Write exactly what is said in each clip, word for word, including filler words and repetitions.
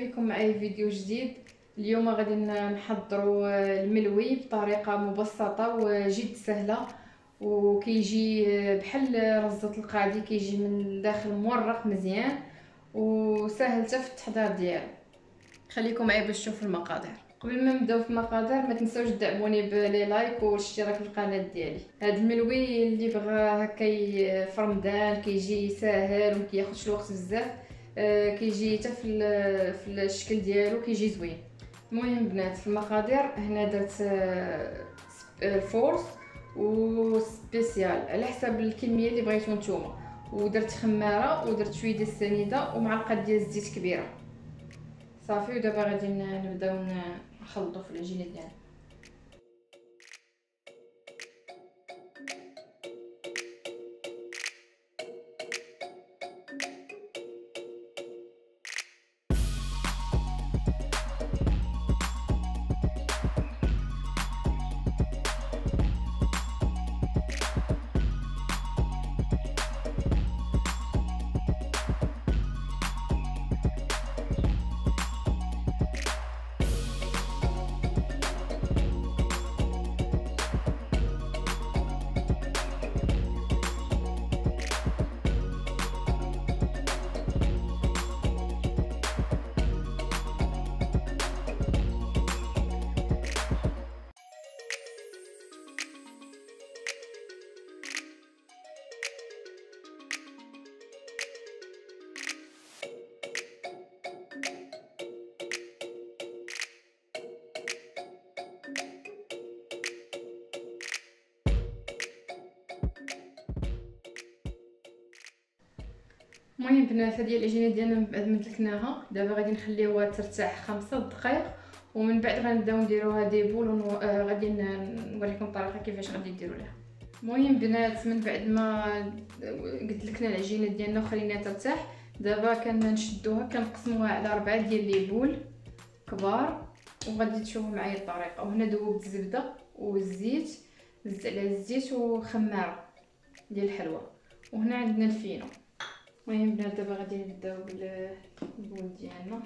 بكم معايا فيديو جديد. اليوم غادي نحضروا الملوي بطريقه مبسطه وجد سهله، وكيجي بحال رزة القادي، كيجي من الداخل مورق مزيان وسهل حتى في التحضير ديالو. خليكم معايا باش تشوفوا المقادير. قبل ما نبداو في المقادير ما تنساوش تدعموني بلي لايك والاشتراك في القناه ديالي. هذا الملوي اللي بغى هكا في رمضان كيجي ساهل وما كياخذش الوقت بزاف، آه كيجي حتى في في الشكل ديالو كيجي زوين. المهم بنات، في المقادير هنا درت آه فورس وسبيسيال على حسب الكميه اللي بغيتو نتوما، ودرت خماره ودرت شويه ديال السنيده ومعلقه ديال الزيت كبيره. صافي، ودابا غادي نبداو نخلطوا في العجينه ديالنا. المهم بنات، هذه العجينه ديالنا من بعد ما دلكناها دابا غادي نخليوها ترتاح خمسة دقائق، ومن بعد غنبداو نديروها دي بول وغادي نوريكم الطريقه كيفاش غادي ديروا لها. المهم بنات، من بعد ما قلت لكنا العجينه ديالنا وخليناها ترتاح، دابا كنشدوها كنقسموها على أربعة ديال لي بول كبار، وغادي تشوفوا معايا الطريقه. وهنا دوبت الزبده والزيت، زدت على الزيت وخماره ديال الحلوى، وهنا عندنا الفينو. المهم بنات، دابا غادي نبداو بالبول ديالنا.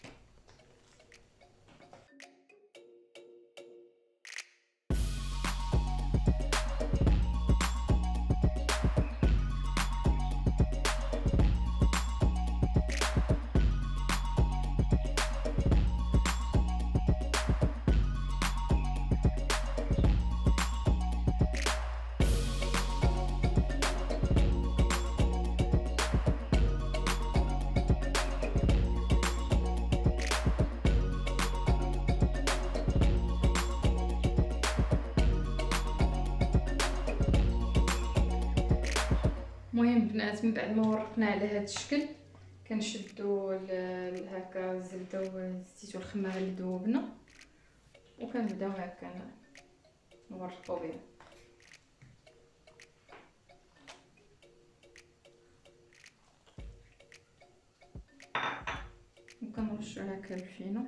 المهم بنات، من بعد ما ورقنا على هذا الشكل كنشدو هكا الزبده والزيت والخماره اللي ذوبنا، وكنبداو هكا نورقو بهم، وكنرشو هكا الفينو.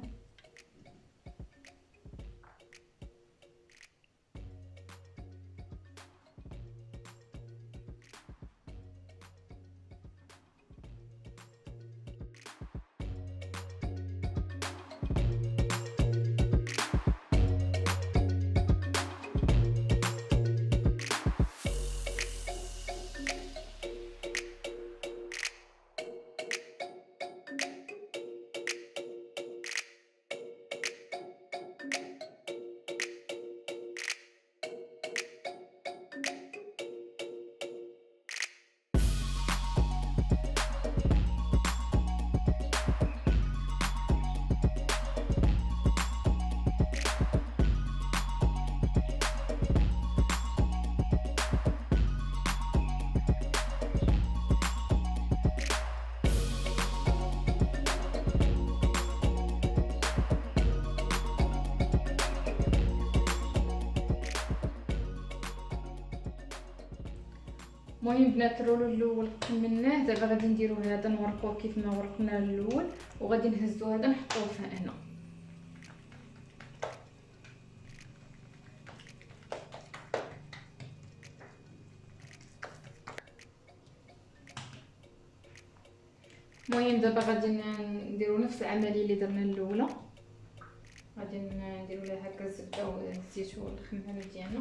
المهم بنات، الرولو الاول كملناه، دابا غادي نديرو هذا نورقوه كيف ما ورقنا الاول، وغادي نهزو هذا نحطوه هنا. المهم دابا غادي نديرو نفس العمليه اللي درنا الاولى. غادي نديرو لها هكا الزبده والزيت والخميره ديالنا.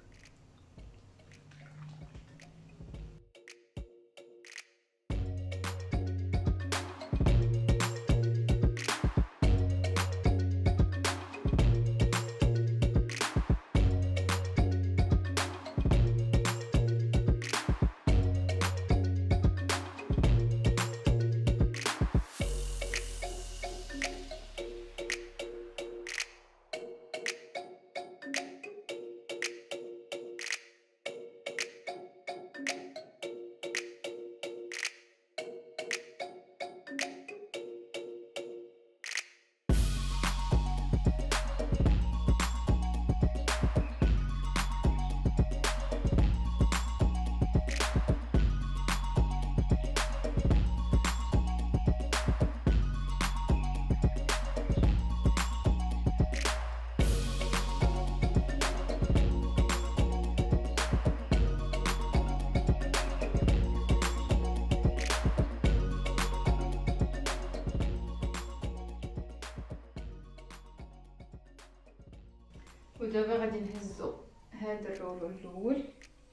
ودابا غادي نهزو هذا الرولو الاول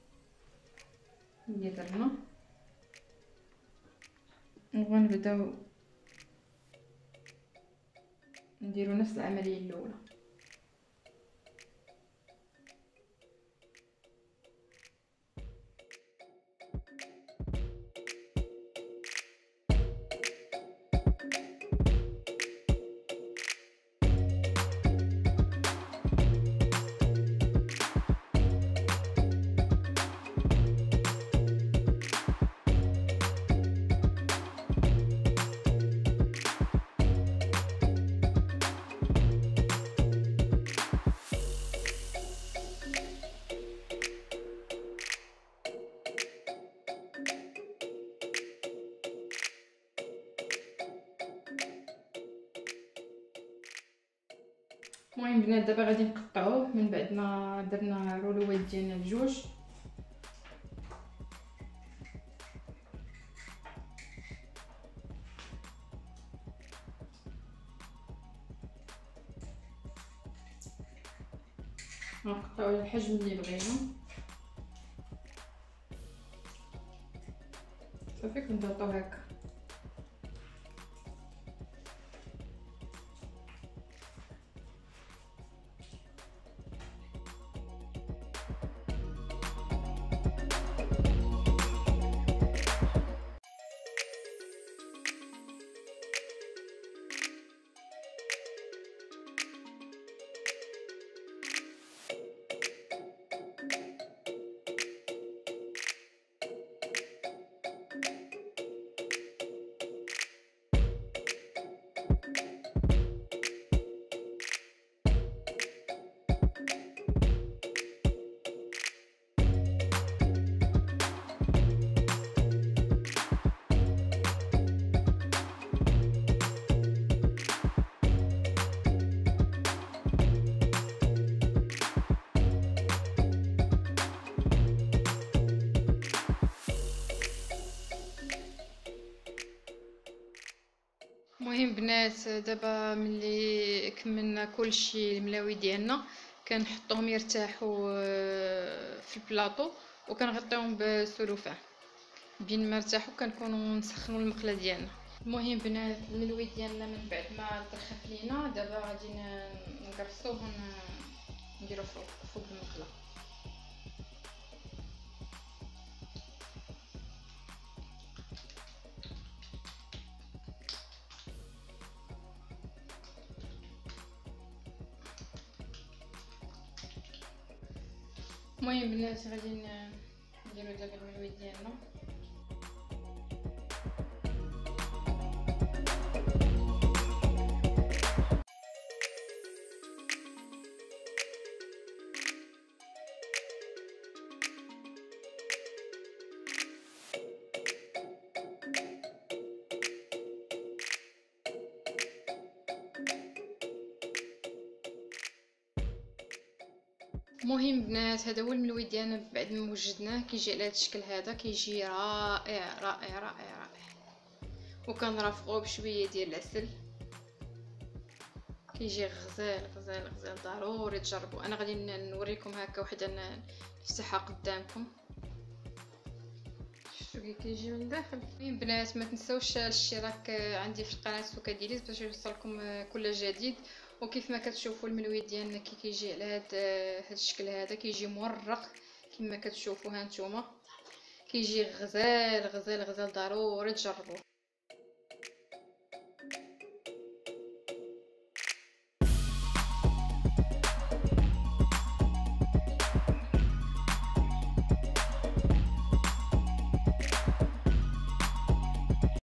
اللي درنا، وغنبداو نديرو نفس العمليه الاولى. المهم البنات دابا غادي نقطعوه من بعد ما درنا الرولوات ديالنا بجوج. غنقطعو على الحجم اللي بغينا صافي. كنضغطو هكا. المهم بنات دابا ملي كملنا كلشي الملاوي ديالنا كنحطوهم يرتاحوا في البلاطو وكنغطيوهم بالسلوفان. بين ما ارتاحوا كنكونوا نسخنوا المقله ديالنا. المهم بنات الملوي ديالنا من بعد ما ترخف لينا دابا غادي نقرصوه ونديروه فوق فوق المقله. المهم بنات غادي نديرو دابا الملوي ديالنا. المهم بنات هذا هو الملوي ديالنا بعد ما وجدناه كيجي على هذا الشكل هذا، كيجي رائع رائع رائع رائع. وكنرافقوه بشويه ديال العسل. كيجي غزال غزال غزال، ضروري تجربوا. انا غادي نوريكم هكا وحده نفتحها قدامكم. شفتوا كي كيجي من داخل. المهم بنات ما تنساوش الاشتراك عندي في القناه سوكا ديليز باش يوصلكم كل جديد. وكيف ما كتشوفوا الملوي ديالنا كي كيجي على هذا هذا الشكل هذا، كيجي مورق كما كتشوفوا ها نتوما، كيجي غزال غزال غزال، ضروري تجربوه.